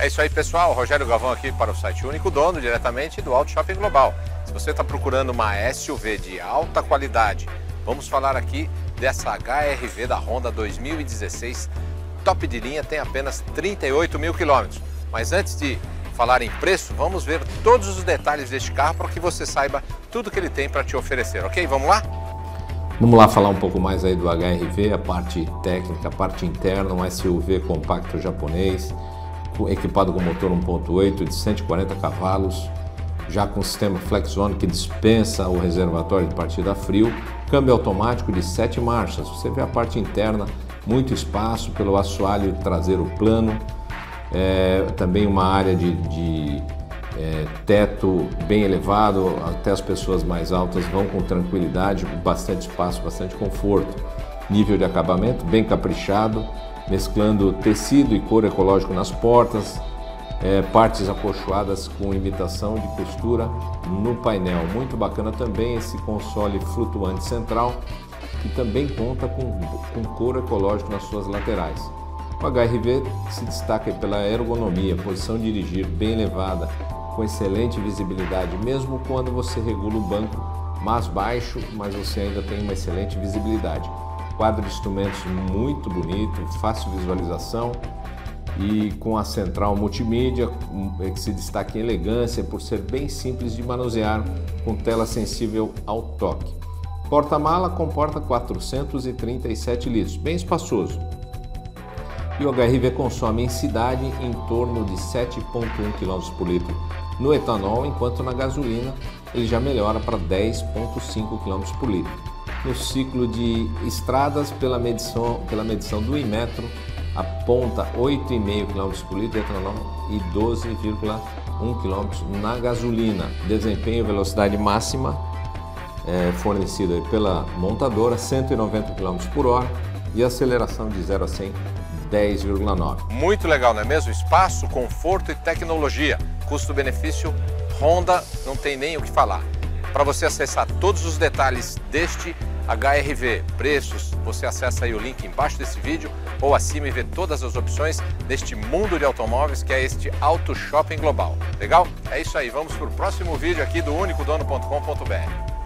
isso aí, pessoal. Rogério Galvão aqui para o site Único Dono, diretamente do Auto Shopping Global. Se você está procurando uma SUV de alta qualidade, vamos falar aqui dessa HR-V da Honda 2016, top de linha, tem apenas 38 mil quilômetros. Mas antes de falar em preço, vamos ver todos os detalhes deste carro para que você saiba tudo que ele tem para te oferecer, ok? Vamos lá? Vamos lá falar um pouco mais aí do HR-V, a parte técnica, a parte interna, um SUV compacto japonês, equipado com motor 1.8 de 140 cavalos, já com sistema Flex Zone que dispensa o reservatório de partida a frio, câmbio automático de 7 marchas, você vê a parte interna, muito espaço pelo assoalho traseiro plano, também uma área de teto bem elevado, até as pessoas mais altas vão com tranquilidade, bastante espaço, bastante conforto. Nível de acabamento bem caprichado, mesclando tecido e couro ecológico nas portas, partes acolchoadas com imitação de costura no painel. Muito bacana também esse console flutuante central, que também conta com couro ecológico nas suas laterais. O HR-V se destaca pela ergonomia, posição de dirigir bem elevada, com excelente visibilidade, mesmo quando você regula o banco mais baixo, mas você ainda tem uma excelente visibilidade. Quadro de instrumentos muito bonito, fácil visualização e com a central multimídia que se destaca em elegância por ser bem simples de manusear, com tela sensível ao toque. Porta-mala comporta 437 litros, bem espaçoso. E o HR-V consome em cidade em torno de 7,1 km por litro no etanol, enquanto na gasolina ele já melhora para 10,5 km por litro. No ciclo de estradas, pela medição do Inmetro, aponta 8,5 km por litro de etanol e 12,1 km na gasolina. Desempenho e velocidade máxima fornecida pela montadora, 190 km por hora, e aceleração de 0 a 100 10,9. Muito legal, não é mesmo? Espaço, conforto e tecnologia. Custo-benefício, Honda não tem nem o que falar. Para você acessar todos os detalhes deste HR-V, preços, você acessa aí o link embaixo desse vídeo ou acima e vê todas as opções deste mundo de automóveis que é este Auto Shopping Global. Legal? É isso aí, vamos para o próximo vídeo aqui do unicodono.com.br.